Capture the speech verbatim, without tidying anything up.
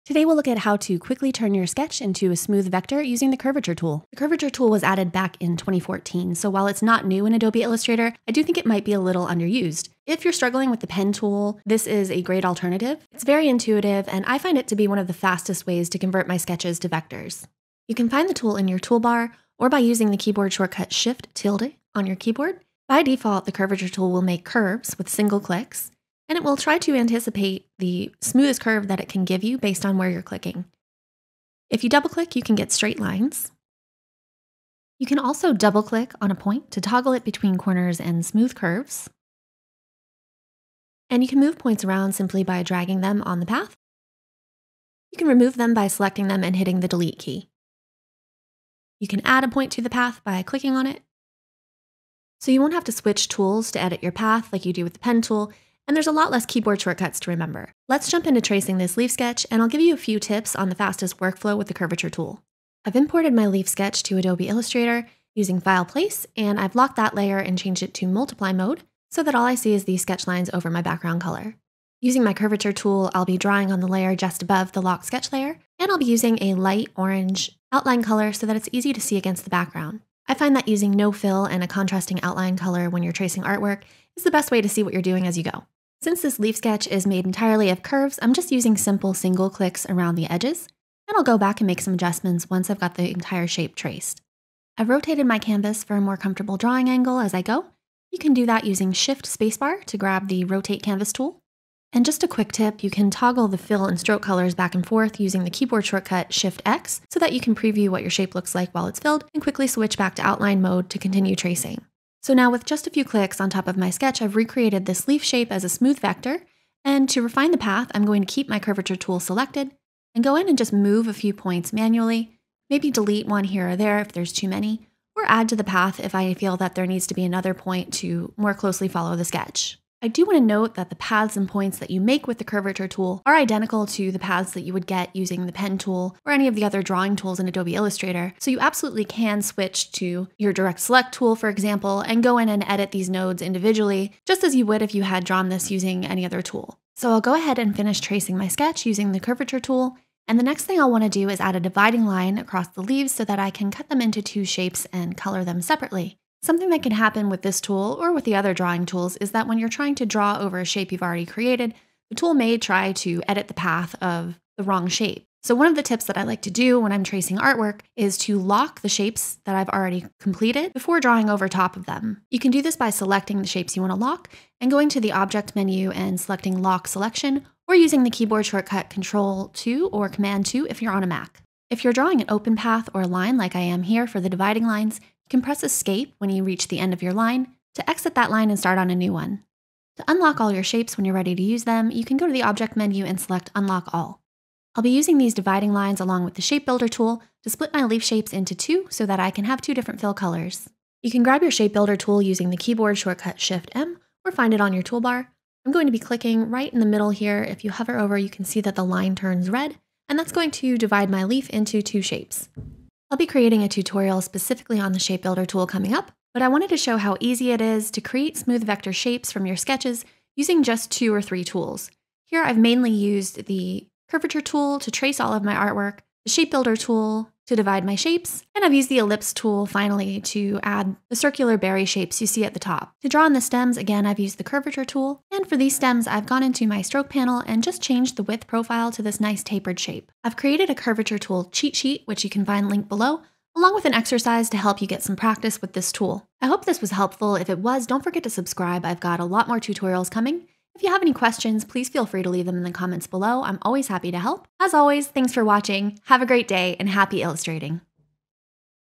Today we'll look at how to quickly turn your sketch into a smooth vector using the Curvature Tool. The Curvature Tool was added back in twenty fourteen, so while it's not new in Adobe Illustrator, I do think it might be a little underused. If you're struggling with the pen tool, this is a great alternative. It's very intuitive, and I find it to be one of the fastest ways to convert my sketches to vectors. You can find the tool in your toolbar or by using the keyboard shortcut Shift tilde on your keyboard. By default, the Curvature Tool will make curves with single clicks, and it will try to anticipate the smoothest curve that it can give you based on where you're clicking. If you double-click, you can get straight lines. You can also double-click on a point to toggle it between corners and smooth curves. And you can move points around simply by dragging them on the path. You can remove them by selecting them and hitting the Delete key. You can add a point to the path by clicking on it. So you won't have to switch tools to edit your path like you do with the pen tool, and there's a lot less keyboard shortcuts to remember. Let's jump into tracing this leaf sketch, and I'll give you a few tips on the fastest workflow with the Curvature Tool. I've imported my leaf sketch to Adobe Illustrator using File Place, and I've locked that layer and changed it to Multiply mode so that all I see is these sketch lines over my background color. Using my Curvature Tool, I'll be drawing on the layer just above the locked sketch layer, and I'll be using a light orange outline color so that it's easy to see against the background. I find that using no fill and a contrasting outline color when you're tracing artwork is the best way to see what you're doing as you go. Since this leaf sketch is made entirely of curves, I'm just using simple single clicks around the edges, and I'll go back and make some adjustments once I've got the entire shape traced. I've rotated my canvas for a more comfortable drawing angle as I go. You can do that using Shift Spacebar to grab the Rotate Canvas tool. And just a quick tip, you can toggle the fill and stroke colors back and forth using the keyboard shortcut Shift X so that you can preview what your shape looks like while it's filled and quickly switch back to outline mode to continue tracing. So now with just a few clicks on top of my sketch, I've recreated this leaf shape as a smooth vector, and to refine the path, I'm going to keep my Curvature Tool selected and go in and just move a few points manually, maybe delete one here or there if there's too many, or add to the path if I feel that there needs to be another point to more closely follow the sketch. I do want to note that the paths and points that you make with the Curvature Tool are identical to the paths that you would get using the pen tool or any of the other drawing tools in Adobe Illustrator, so you absolutely can switch to your Direct Select tool, for example, and go in and edit these nodes individually, just as you would if you had drawn this using any other tool. So I'll go ahead and finish tracing my sketch using the Curvature Tool, and the next thing I'll want to do is add a dividing line across the leaves so that I can cut them into two shapes and color them separately. Something that can happen with this tool or with the other drawing tools is that when you're trying to draw over a shape you've already created, the tool may try to edit the path of the wrong shape. So one of the tips that I like to do when I'm tracing artwork is to lock the shapes that I've already completed before drawing over top of them. You can do this by selecting the shapes you want to lock and going to the Object menu and selecting Lock Selection, or using the keyboard shortcut Control two or Command two if you're on a Mac. If you're drawing an open path or a line like I am here for the dividing lines, you can press Escape when you reach the end of your line to exit that line and start on a new one. To unlock all your shapes when you're ready to use them, you can go to the Object menu and select Unlock All. I'll be using these dividing lines along with the Shapebuilder tool to split my leaf shapes into two so that I can have two different fill colors. You can grab your Shapebuilder tool using the keyboard shortcut Shift M or find it on your toolbar. I'm going to be clicking right in the middle here. If you hover over, you can see that the line turns red, and that's going to divide my leaf into two shapes. I'll be creating a tutorial specifically on the Shapebuilder tool coming up, but I wanted to show how easy it is to create smooth vector shapes from your sketches using just two or three tools. Here I've mainly used the Curvature tool to trace all of my artwork, the Shapebuilder tool to divide my shapes, and I've used the Ellipse tool finally to add the circular berry shapes you see at the top. To draw on the stems, again, I've used the Curvature tool, and for these stems, I've gone into my stroke panel and just changed the width profile to this nice tapered shape. I've created a Curvature tool cheat sheet, which you can find linked below, along with an exercise to help you get some practice with this tool. I hope this was helpful. If it was, don't forget to subscribe. I've got a lot more tutorials coming. If you have any questions, please feel free to leave them in the comments below. I'm always happy to help. As always, thanks for watching. Have a great day and happy illustrating.